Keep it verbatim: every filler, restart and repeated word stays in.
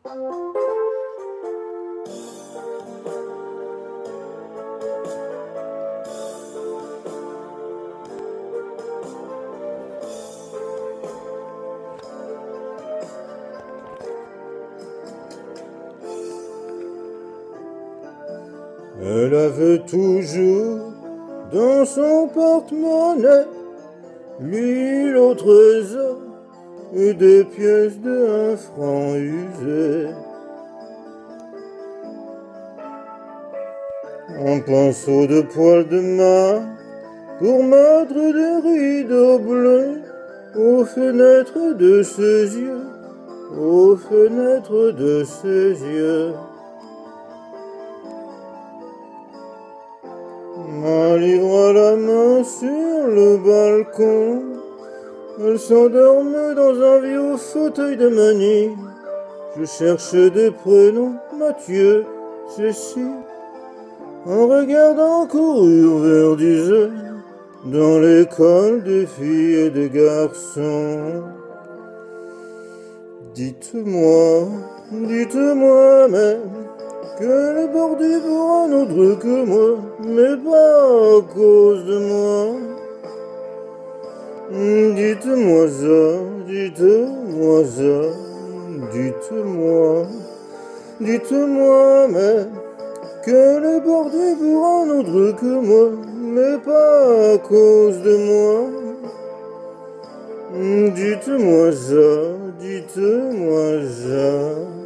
Elle avait toujours dans son porte-monnaie mille autres trésors et des pièces de un franc usées. Un pinceau de poil de main pour mettre des rideaux bleus aux fenêtres de ses yeux, aux fenêtres de ses yeux. Un livre à la main sur le balcon, elle s'endorme dans un vieux fauteuil de manille. Je cherche des prénoms, Mathieu, Cécile, en regardant courir vers dix heures dans l'école des filles et des garçons. Dites-moi, dites-moi même que le bordu pour un autre que moi, mais pas à cause de moi. Dites-moi ça, dites-moi ça, dites-moi, dites-moi même que le bordu pour un autre que moi, mais pas à cause de moi. Dites-moi ça, dites-moi ça.